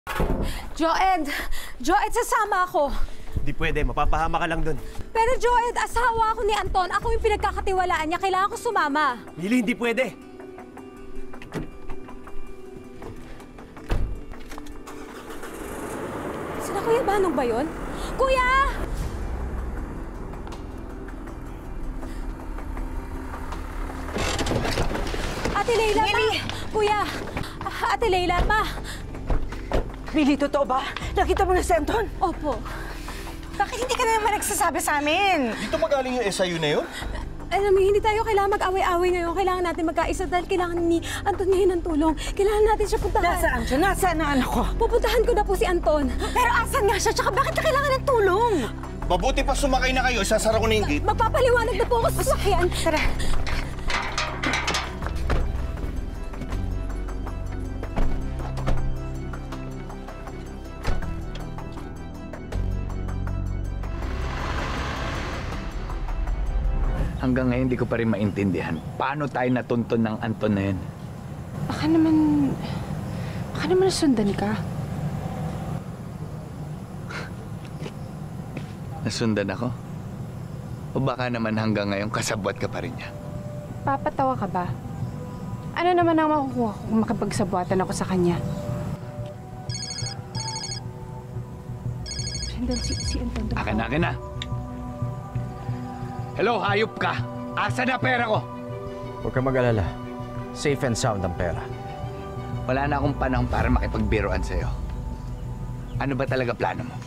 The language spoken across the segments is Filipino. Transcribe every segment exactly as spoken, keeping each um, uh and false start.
Joed! Joed, sasama ako! Di pwede, mapapahama ka lang dun. Pero Joed, asawa ako ni Anton. Ako yung pinagkakatiwalaan niya. Kailangan ko sumama. Mili, hindi pwede. Sina Kuya Banong ba yun? Kuya! Ate Leila, ma! Kuya! Ate Leila, ma! Mili, totoo ba? Nakita mo na si Anton? Opo. Bakit hindi ka na naman nagsasabi sa amin? Dito magaling yung S I U na yun? Alam mo, hindi tayo kailangan mag-away-away ngayon. Kailangan natin magkaisa dahil kailangan ni Anton ngayon ng tulong. Kailangan natin siya puntahan. Nasaan siya? Nasaan na anak ko? Pupuntahan ko na po si Anton. Pero asan nga siya? Tsaka bakit na kailangan ng tulong? Mabuti pa sumakay na kayo, isasara ko na yung gate. Magpapaliwanag na po ako sa sasakyan. Tara. Hanggang ngayon, hindi ko pa rin maintindihan. Paano tayo natuntun ng Anton na yun? Baka naman... Baka naman nasundan ka. Nasundan ako? O baka naman hanggang ngayon kasabwat ka pa rin niya? Papatawa ka ba? Ano naman ang makukuha ko kung makipagsabuatan ako sa kanya? Sandal, si, si Anton. Akin na, akin na. Hello, hayop ka! Asa na pera ko? Huwag kang mag-alala. Safe and sound ang pera. Wala na akong panahon para makipagbiruan sa'yo. Ano ba talaga plano mo?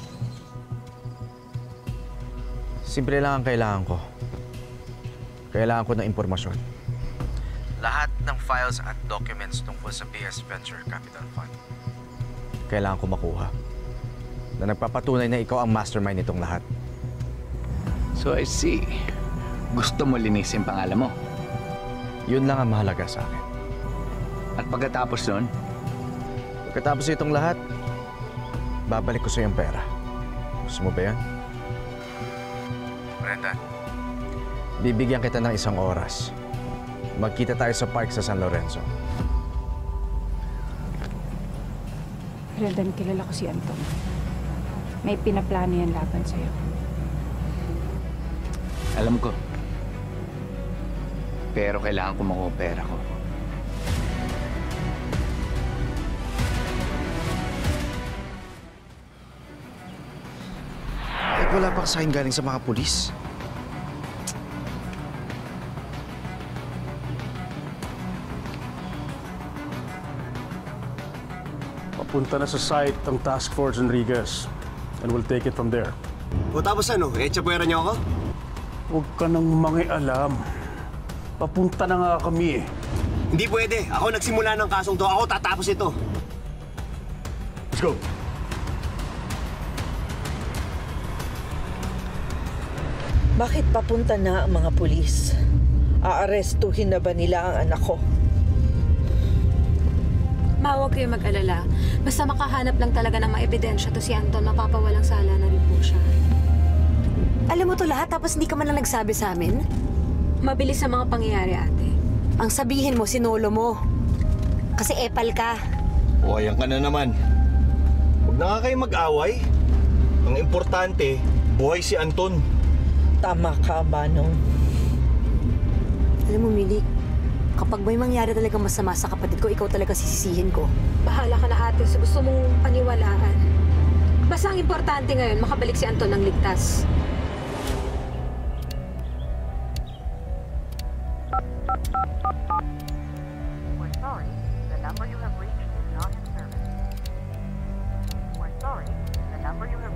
Simple lang ang kailangan ko. Kailangan ko ng impormasyon. Lahat ng files at documents tungkol sa B S Venture Capital Fund. Kailangan ko makuha. Na nagpapatunay na ikaw ang mastermind nitong lahat. So I see. Gusto mo linisin pangalan mo? Yun lang ang mahalaga sa akin. At pagkatapos nun? Pagkatapos itong lahat, babalik ko sa iyong pera. Gusto mo ba yan? Brenda, bibigyan kita ng isang oras. Magkita tayo sa park sa San Lorenzo. Brendan, kilala ko si Anton. May pinaplano yan laban sa'yo. Alam ko. Pero kailangan ko makuha pera ko. Eh, wala pa sa akin galing sa mga pulis. Papunta na sa site ang Task Force Enriquez and we'll take it from there. O tapos ano, eh, tsapuera niyo ako? Huwag ka nang mangialam. Papunta na nga kami eh. Hindi pwede. Ako nagsimula ng kasong to. Ako tatapos ito. Let's go. Bakit papunta na ang mga pulis? Aarestuhin na ba nila ang anak ko? Ma, huwag kayo mag-alala. Basta makahanap lang talaga ng mga ebidensya to si Anton, mapapawalang sala na rin po siya. Alam mo to lahat tapos hindi ka man lang nagsabi sa amin? Mabilis sa mga pangyayari, ate. Ang sabihin mo, sinolo mo. Kasi epal ka. O, ayan ka na naman. Huwag na nga kayo mag-away. Ang importante, buhay si Anton. Tama ka, Banong. Alam mo, Mili, kapag may mangyari talaga masama sa kapatid ko, ikaw talaga sisisihin ko. Bahala ka na, ate, sa gusto mong paniwalaan. Basta ang importante ngayon, makabalik si Anton ng ligtas. We're sorry, the number you have reached is not in service. We're sorry, the number you have